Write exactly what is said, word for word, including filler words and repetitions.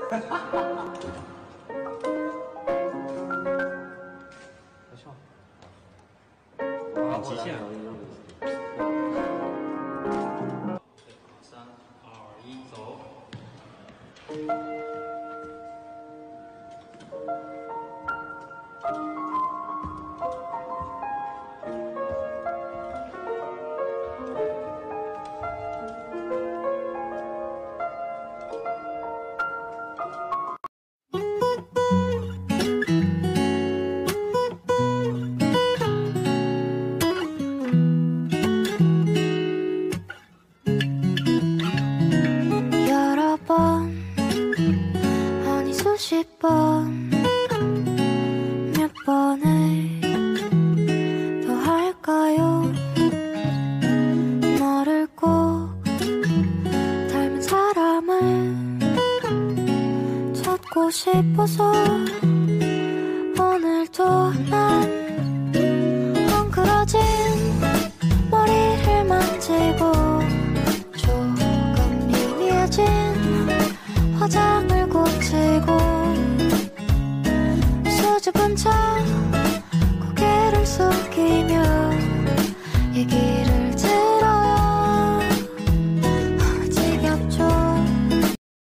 很极限。三二一，走。 수십 번, 몇 번을 더 할까요? 너를 꼭 닮은 사람을 찾고 싶어서 오늘도 난 헝클어진 머리를 만지고 조금 미미해진